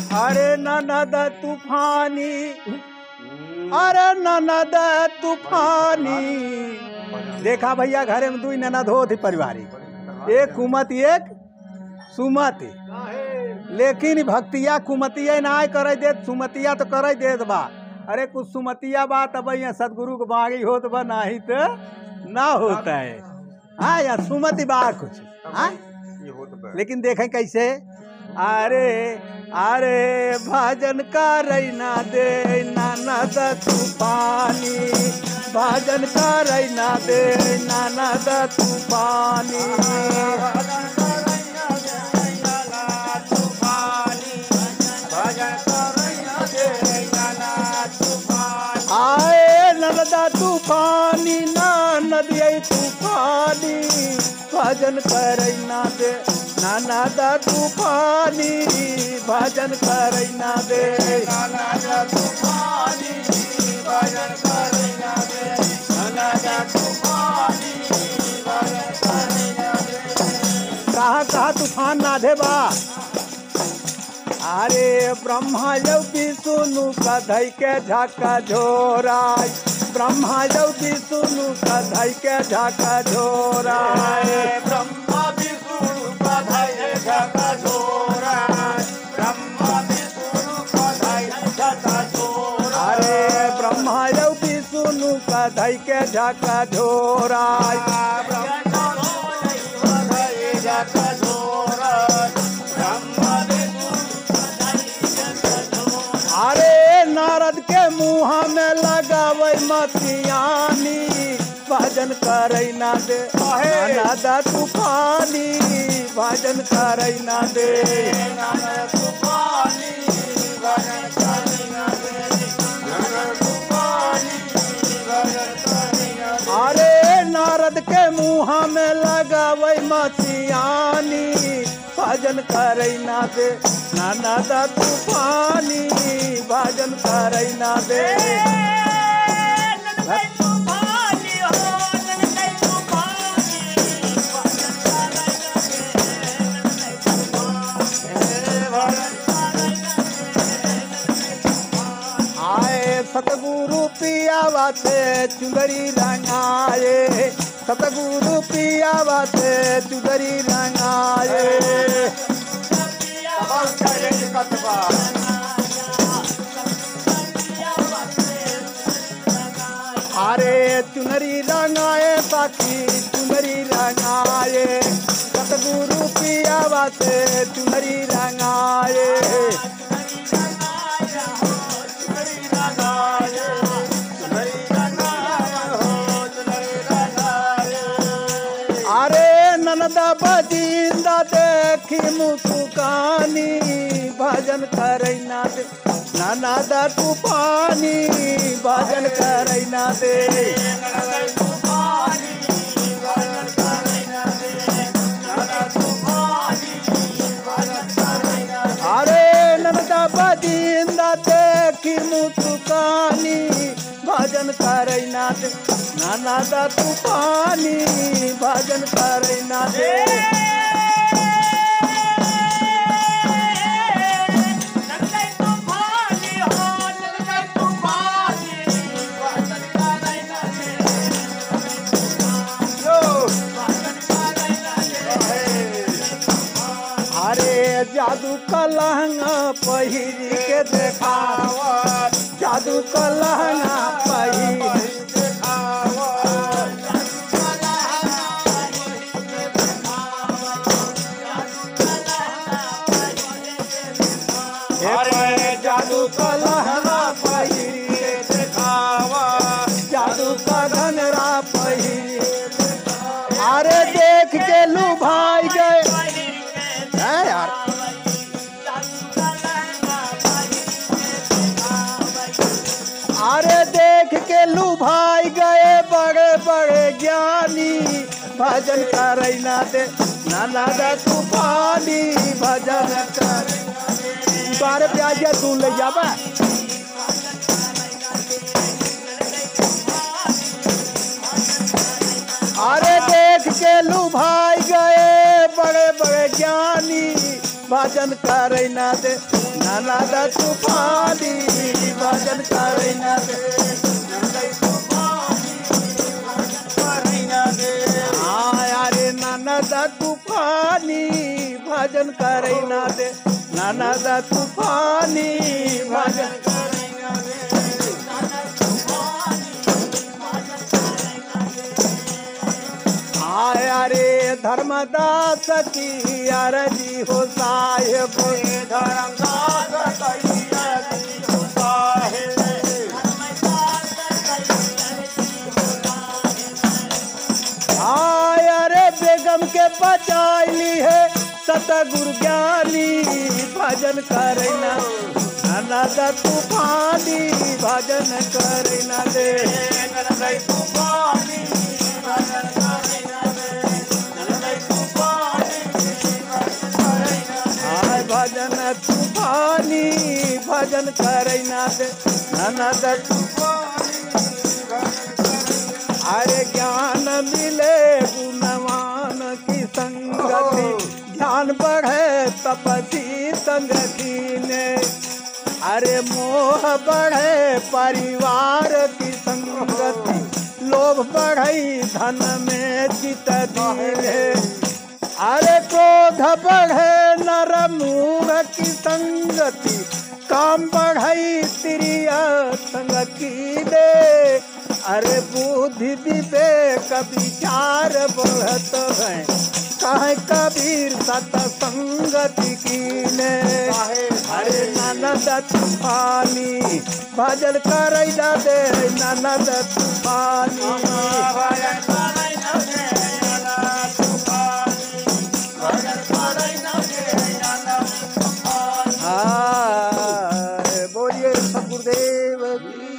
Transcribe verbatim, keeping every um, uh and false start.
अरे ननद तूफानी, अरे ननद तूफानी। देखा भैया घरे में दुई ननद हो थी पारिवारिक, एक कुमति एक सुमति। लेकिन भक्तिया कुमतिया ना करे दे, सुमतिया तो करे दे बा। अरे कुछ सुमतिया बा तब यहाँ सदगुरु को बागी होत बा, नहीं तो ना होता है। हाँ या सुमति बा कुछ। हाँ लेकिन देखें कैसे, अरे अरे भजन करैना दे ननद तूफानी, भजन करैना दे ननद तूफानी। आए ननदा तूफानी, ननद तूफानी, भजन करैना दे ननद तूफानी, भजन करैना दे ननद तूफानी, भजन करैना दे ननद तूफानी, भजन करैना दे। कहाँ कहाँ तूफान ना दे बा। अरे ब्रह्मा योगी सुनु कधई के झका झोराय, ब्रह्मा योगी सुनु कधई के झका झोराय, ब्रह्मा विष्णु कधई के झका झोराय, ब्रह्मा विष्णु कधई के झका झोराय। अरे ब्रह्मा योगी सुनु कधई के झका झोराय, ब्रह्मा कधई झका झोराय, ब्रह्मा। अरे नारद के मुँह में लगावे मतियानी, भजन करैना दे ननद तूफानी, भजन करैना दे ननद तूफानी, भजन करैना दे ननद तूफानी, भजन करैना दे। अरे नारद के मुँह में लगावे मतियानी, भजन करैना दे ननद तूफानी, भजन करैना दे। आए सतगुरु पियावा से चुंदरी रंगाए, सतगुरु पियावा से चुंदरी रंगाए। अरे चुनरी रंगाए पाखी चुनरी रंगाए, सतगुरु पियावा से चुनरी रंगाए। अरे ननदा बजिंदा देखी मुसुकानी, भजन करैना दे ननद तूफानी, भजन करैना दे ननद तूफानी, भजन करैना दे ननद तूफानी, भजन करैना दे। अरे ननदा बजिंदा देखी मुसुकानी, भजन करैना दे ननद तूफानी, भजन करैना दे। अरे जादू का लहंगा पहिर के देखावा, जादू का लहंगा पहिर देखावा। अरे जादू का लहंगा पहिर के देखावा, जादू का घनरा पहिर। अरे देख के लुभाई गए यार। अरे देख के लुभाई गए बड़े बड़े ज्ञानी, भजन करैना दे ननद तूफानी, भजन करैना दे। बारे प्याज तू ले जाबा। अरे देख के लुभाई गए बड़े बड़े ज्ञानी, भजन करे न दे ननद तूफानी भजन करे न दे अरे ननद तूफानी भजन करे न दे ननद तूफानी भजन करे न दे आय अरे धर्मदास की अरजी हो साहेब धर्मदास की अरजी हो साहेब आय अरे बेगम के बचाई है सतगुरु ज्ञानी भजन करे न ननद तूफानी भजन करे न दे ननद तूफानी भजन करे न दे ननद तूफानी आय भजन तूफानी भजन करे न दे ननद तूफानी अरे ज्ञान मिले गुणवान की संगति ज्ञान बढ़े तपसी संगति ने अरे मोह बढ़े परिवार की संगति लोभ बढ़े धन में चित दिले अरे क्रोध बढ़े नर मूढ़ की संगति काम बढ़ई प्रिय संगति दे अरे बुद्धि विवेक विचार बढ़त है कहे कबीर सतसंगति कीने अरे ननद तूफानी भजन करे न दे ननद तूफानी भजन करे न दे ननद तूफानी भजन करे न दे ननद तूफानी बोलिए सतगुरुदेव की